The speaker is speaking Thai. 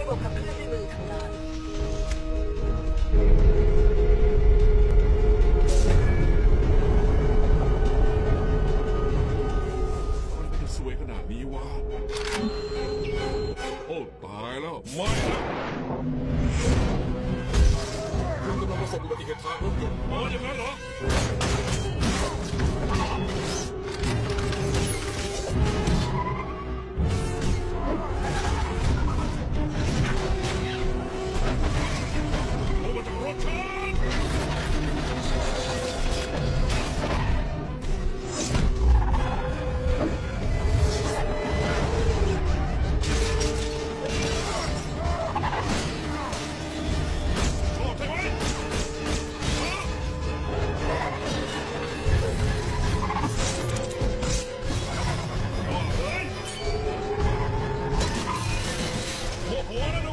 ระบบขับเคลื่อนด้วยมือทำงานมันจะสวยขนาดนี้วะโอ้ตายแล้วไม่นะคุณกำลังประสบอุบัติเหตุทางรถยนต์อย่างนั้นเหรอหัวนะ